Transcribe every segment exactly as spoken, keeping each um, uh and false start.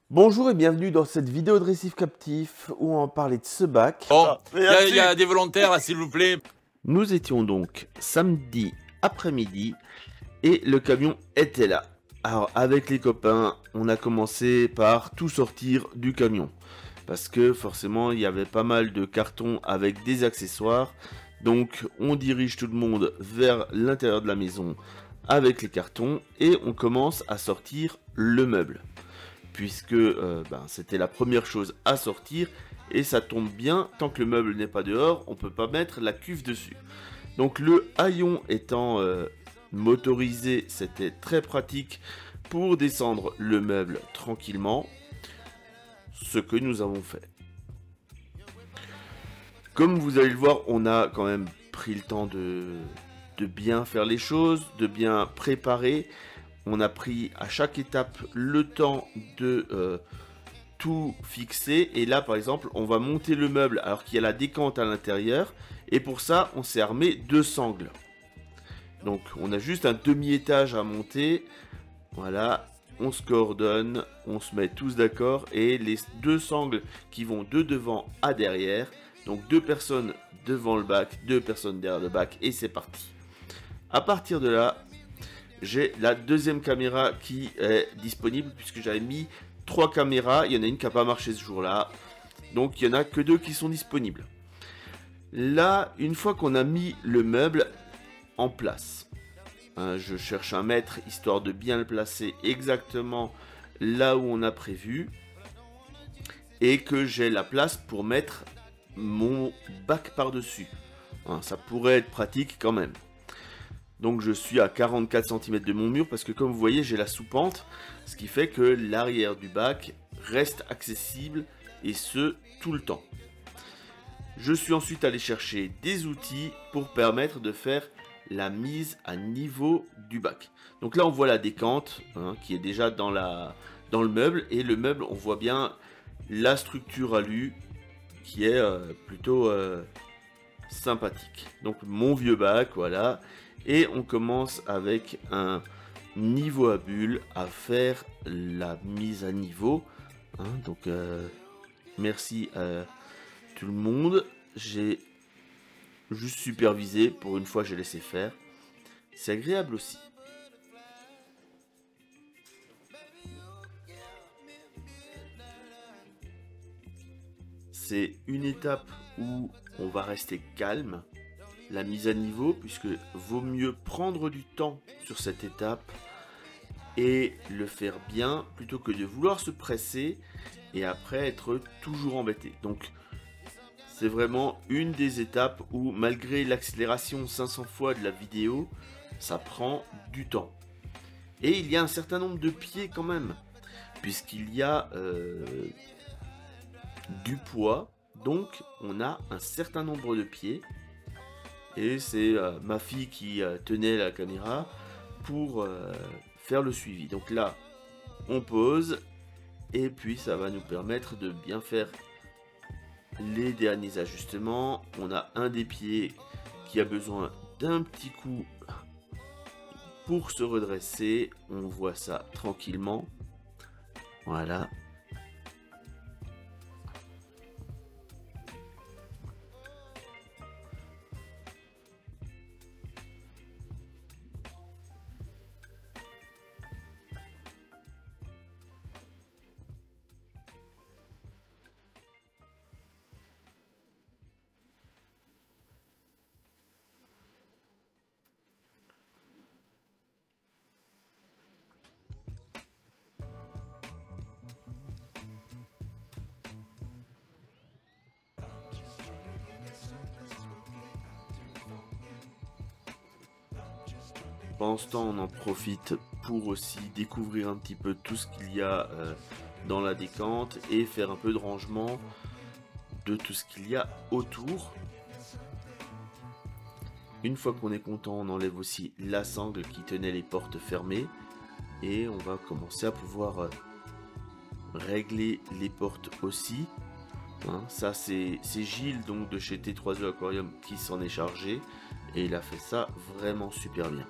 Bonjour et bienvenue dans cette vidéo de récif captif où on va parler de ce bac. Bon, il y, a- y a des volontaires là, s'il vous plaît. Nous étions donc samedi après-midi et le camion était là. Alors avec les copains, on a commencé par tout sortir du camion. Parce que forcément il y avait pas mal de cartons avec des accessoires. Donc on dirige tout le monde vers l'intérieur de la maison avec les cartons et on commence à sortir le meuble. Puisque euh, ben, c'était la première chose à sortir et ça tombe bien, tant que le meuble n'est pas dehors, on peut pas mettre la cuve dessus. Donc le haillon étant euh, motorisé, c'était très pratique pour descendre le meuble tranquillement, ce que nous avons fait. Comme vous allez le voir, on a quand même pris le temps de, de bien faire les choses, de bien préparer. On a pris à chaque étape le temps de euh, tout fixer. Et là, par exemple, on va monter le meuble alors qu'il y a la décante à l'intérieur. Et pour ça, on s'est armé deux sangles. Donc, on a juste un demi-étage à monter. Voilà, on se coordonne, on se met tous d'accord. Et les deux sangles qui vont de devant à derrière. Donc, deux personnes devant le bac, deux personnes derrière le bac. Et c'est parti. À partir de là, j'ai la deuxième caméra qui est disponible puisque j'avais mis trois caméras. Il y en a une qui n'a pas marché ce jour-là. Donc il n'y en a que deux qui sont disponibles. Là, une fois qu'on a mis le meuble en place, hein, je cherche un mètre histoire de bien le placer exactement là où on a prévu. Et que j'ai la place pour mettre mon bac par-dessus. Hein, ça pourrait être pratique quand même. Donc je suis à quarante-quatre centimètres de mon mur parce que comme vous voyez j'ai la sous-pente, ce qui fait que l'arrière du bac reste accessible et ce tout le temps. Je suis ensuite allé chercher des outils pour permettre de faire la mise à niveau du bac. Donc là on voit la décante hein, qui est déjà dans, la, dans le meuble et le meuble on voit bien la structure alu qui est euh, plutôt euh, sympathique. Donc mon vieux bac voilà. Et on commence avec un niveau à bulle à faire la mise à niveau. Hein, donc euh, merci à tout le monde. J'ai juste supervisé. Pour une fois j'ai laissé faire. C'est agréable aussi. C'est une étape où on va rester calme. La mise à niveau, puisque vaut mieux prendre du temps sur cette étape et le faire bien plutôt que de vouloir se presser et après être toujours embêté. Donc c'est vraiment une des étapes où malgré l'accélération cinq cents fois de la vidéo, ça prend du temps. Et il y a un certain nombre de pieds quand même, puisqu'il y a euh, du poids, donc on a un certain nombre de pieds. Et c'est euh, ma fille qui euh, tenait la caméra pour euh, faire le suivi. Donc là, on pose. Et puis ça va nous permettre de bien faire les derniers ajustements. On a un des pieds qui a besoin d'un petit coup pour se redresser. On voit ça tranquillement. Voilà. Pendant ce temps, on en profite pour aussi découvrir un petit peu tout ce qu'il y a euh, dans la décante et faire un peu de rangement de tout ce qu'il y a autour. Une fois qu'on est content, on enlève aussi la sangle qui tenait les portes fermées et on va commencer à pouvoir euh, régler les portes aussi. Hein, ça c'est Gilles donc de chez T trois E Aquarium qui s'en est chargé et il a fait ça vraiment super bien.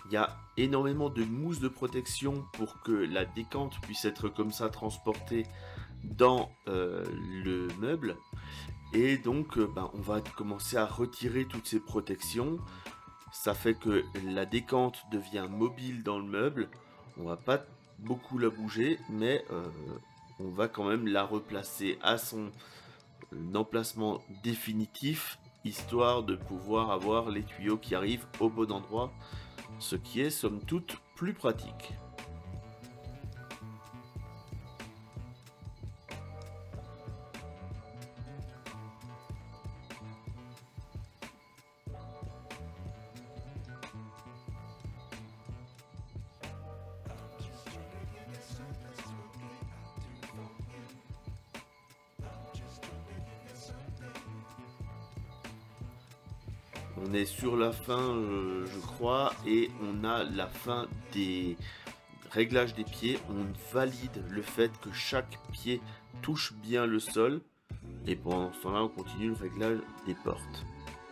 Il y a énormément de mousse de protection pour que la décante puisse être comme ça transportée dans euh, le meuble. Et donc euh, ben, on va commencer à retirer toutes ces protections. Ça fait que la décante devient mobile dans le meuble. On va pas beaucoup la bouger, mais euh, on va quand même la replacer à son emplacement définitif, histoire de pouvoir avoir les tuyaux qui arrivent au bon endroit, ce qui est somme toute plus pratique. On est sur la fin, euh, je crois, et on a la fin des réglages des pieds. On valide le fait que chaque pied touche bien le sol. Et pendant ce temps-là, on continue le réglage des portes.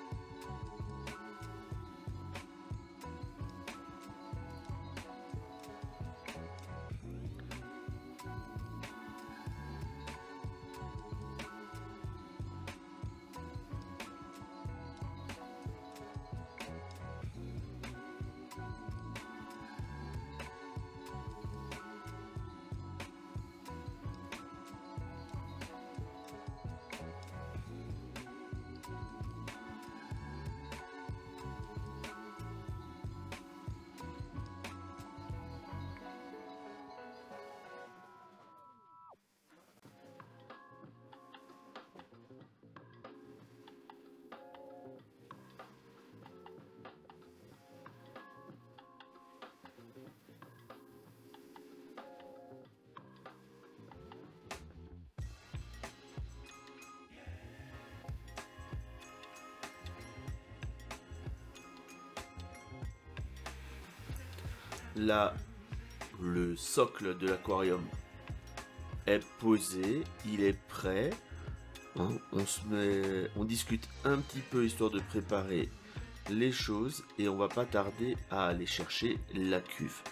Là, le socle de l'aquarium est posé, il est prêt. Hein, on se met, on discute un petit peu histoire de préparer les choses et on va pas tarder à aller chercher la cuve.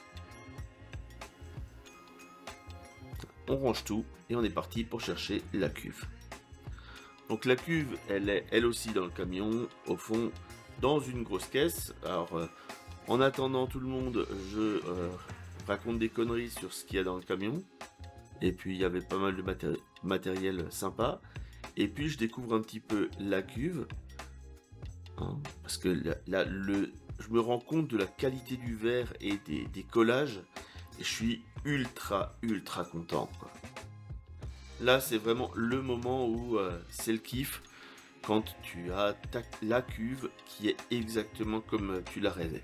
On range tout et on est parti pour chercher la cuve. Donc la cuve, elle est elle aussi dans le camion, au fond, dans une grosse caisse. Alors euh, en attendant tout le monde, je euh, raconte des conneries sur ce qu'il y a dans le camion. Et puis il y avait pas mal de matéri matériel sympa. Et puis je découvre un petit peu la cuve. Hein, parce que là, là, le, je me rends compte de la qualité du verre et des, des collages. Et je suis ultra, ultra content, quoi. Là, c'est vraiment le moment où euh, c'est le kiff. Quand tu as ta, la cuve qui est exactement comme tu la rêvais.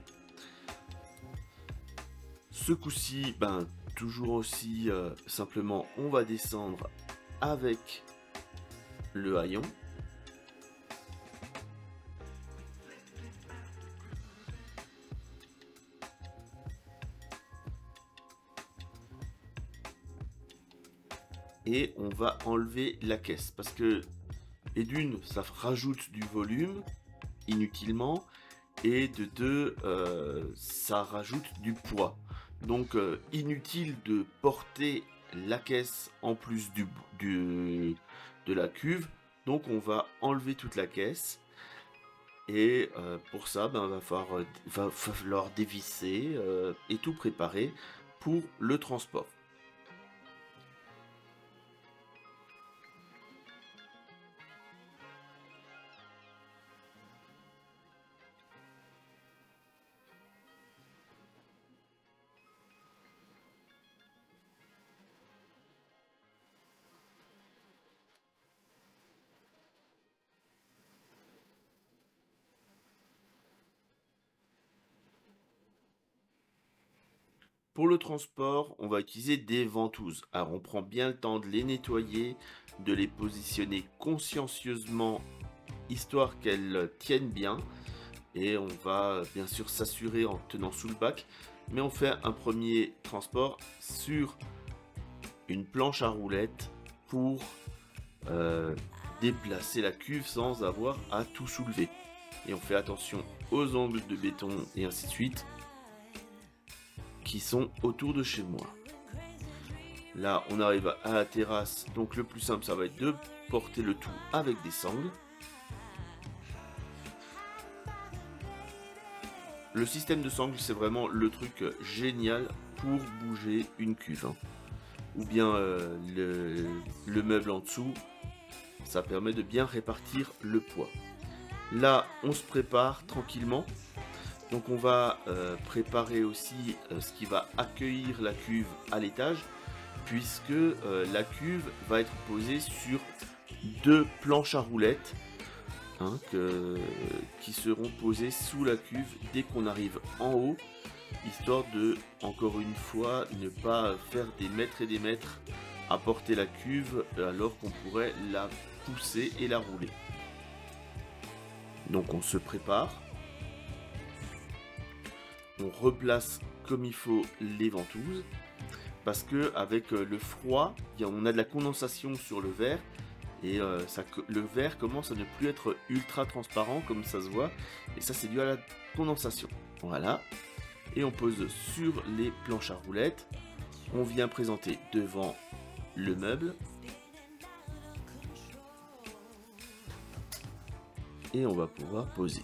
Ce coup-ci, ben, toujours aussi euh, simplement, on va descendre avec le haillon. Et on va enlever la caisse parce que, et d'une, ça rajoute du volume inutilement, et de deux, euh, ça rajoute du poids. Donc euh, inutile de porter la caisse en plus du, du, de la cuve. Donc on va enlever toute la caisse. Et euh, pour ça, ben, va, falloir, va falloir dévisser euh, et tout préparer pour le transport. Pour le transport, on va utiliser des ventouses. Alors on prend bien le temps de les nettoyer, de les positionner consciencieusement, histoire qu'elles tiennent bien. Et on va bien sûr s'assurer en tenant sous le bac. Mais on fait un premier transport sur une planche à roulettes pour euh, déplacer la cuve sans avoir à tout soulever. Et on fait attention aux angles de béton et ainsi de suite. qui sont autour de chez moi. Là, on arrive à la terrasse, donc le plus simple, ça va être de porter le tout avec des sangles. Le système de sangles, c'est vraiment le truc génial pour bouger une cuve. Hein. Ou bien euh, le, le meuble en dessous, ça permet de bien répartir le poids. Là, on se prépare tranquillement. Donc on va euh, préparer aussi euh, ce qui va accueillir la cuve à l'étage, puisque euh, la cuve va être posée sur deux planches à roulettes hein, que, qui seront posées sous la cuve dès qu'on arrive en haut, histoire de, encore une fois, ne pas faire des mètres et des mètres à porter la cuve alors qu'on pourrait la pousser et la rouler. Donc on se prépare, on replace comme il faut les ventouses, parce que avec le froid, on a de la condensation sur le verre, et euh, ça, le verre commence à ne plus être ultra transparent comme ça se voit, et ça c'est dû à la condensation. Voilà, et on pose sur les planches à roulettes, on vient présenter devant le meuble, et on va pouvoir poser.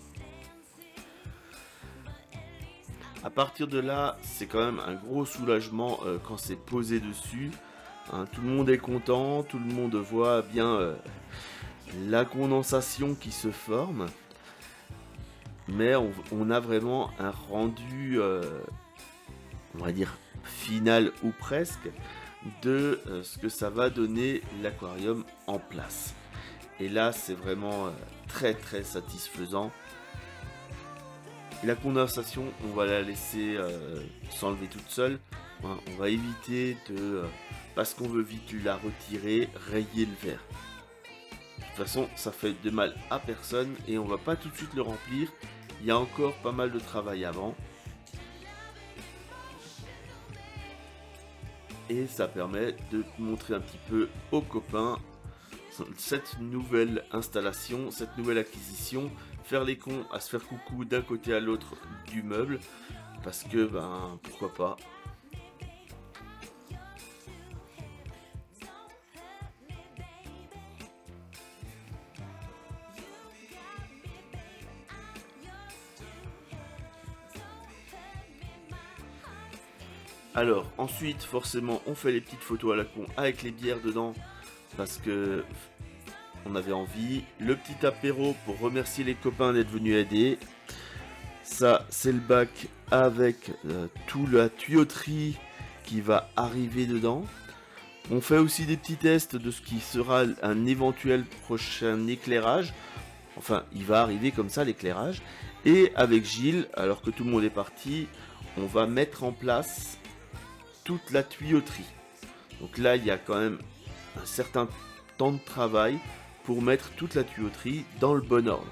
À partir de là, c'est quand même un gros soulagement euh, quand c'est posé dessus. Hein, tout le monde est content, tout le monde voit bien euh, la condensation qui se forme. Mais on, on a vraiment un rendu, euh, on va dire, final ou presque, de euh, ce que ça va donner l'aquarium en place. Et là, c'est vraiment euh, très très satisfaisant. La condensation, on va la laisser euh, s'enlever toute seule. Hein, on va éviter de, euh, parce qu'on veut vite la retirer, rayer le verre. De toute façon, ça fait de mal à personne et on va pas tout de suite le remplir. Il y a encore pas mal de travail avant. Et ça permet de montrer un petit peu aux copains cette nouvelle installation, cette nouvelle acquisition, faire les cons à se faire coucou d'un côté à l'autre du meuble, parce que ben pourquoi pas. Alors ensuite forcément on fait les petites photos à la con avec les bières dedans, parce que on avait envie. Le petit apéro pour remercier les copains d'être venus aider. Ça c'est le bac avec euh, tout la tuyauterie qui va arriver dedans. On fait aussi des petits tests de ce qui sera un éventuel prochain éclairage. Enfin il va arriver comme ça l'éclairage. Et avec Gilles, alors que tout le monde est parti, on va mettre en place toute la tuyauterie. Donc là il y a quand même un certain temps de travail pour mettre toute la tuyauterie dans le bon ordre.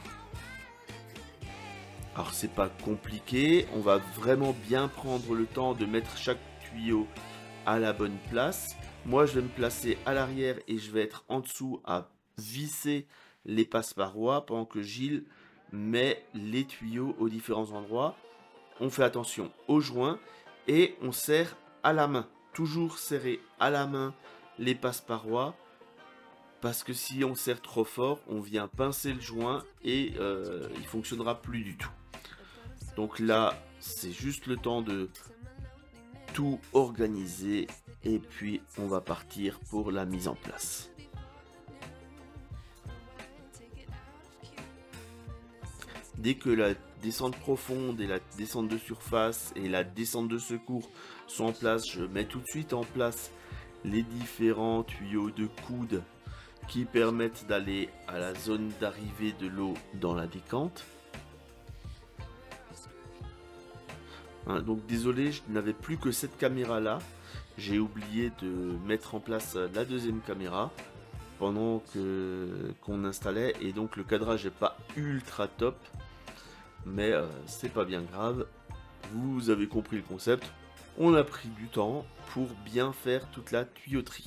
Alors c'est pas compliqué, on va vraiment bien prendre le temps de mettre chaque tuyau à la bonne place. Moi je vais me placer à l'arrière et je vais être en dessous à visser les passe-parois pendant que Gilles met les tuyaux aux différents endroits. On fait attention aux joints et on serre à la main, toujours serrer à la main les passe-parois, parce que si on serre trop fort, on vient pincer le joint et euh, il fonctionnera plus du tout. Donc là, c'est juste le temps de tout organiser et puis on va partir pour la mise en place. Dès que la descente profonde et la descente de surface et la descente de secours sont en place, je mets tout de suite en place les différents tuyaux de coude qui permettent d'aller à la zone d'arrivée de l'eau dans la décante. Hein, donc désolé, je n'avais plus que cette caméra là. J'ai oublié de mettre en place la deuxième caméra pendant que qu'on installait, et donc le cadrage n'est pas ultra top, mais euh, c'est pas bien grave. Vous avez compris le concept. On a pris du temps pour bien faire toute la tuyauterie.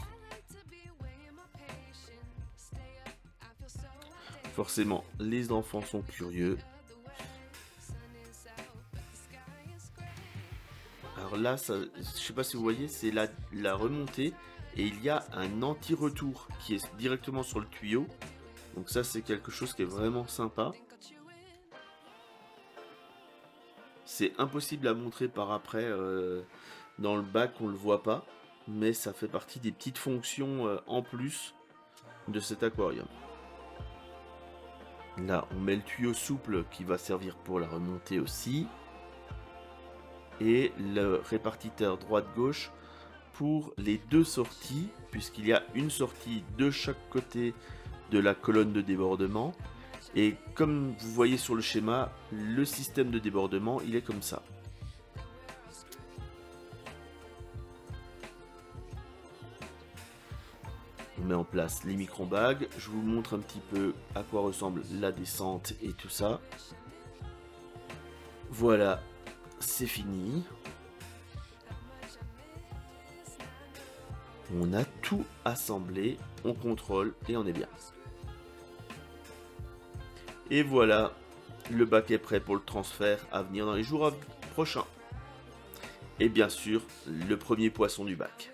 Forcément, les enfants sont curieux. Alors Alors là, ça, je sais pas si vous voyez, c'est la, la remontée et il y a un anti-retour qui est directement sur le tuyau. Donc ça, c'est quelque chose qui est vraiment sympa. C'est impossible à montrer par après euh, dans le bac, on le voit pas, mais ça fait partie des petites fonctions euh, en plus de cet aquarium. Là, on met le tuyau souple qui va servir pour la remontée aussi. Et le répartiteur droite-gauche pour les deux sorties, puisqu'il y a une sortie de chaque côté de la colonne de débordement. Et comme vous voyez sur le schéma, le système de débordement, il est comme ça. On met en place les micro-bagues. Je vous montre un petit peu à quoi ressemble la descente et tout ça. Voilà, c'est fini. On a tout assemblé, on contrôle et on est bien. Et voilà, le bac est prêt pour le transfert à venir dans les jours prochains. Et bien sûr, le premier poisson du bac.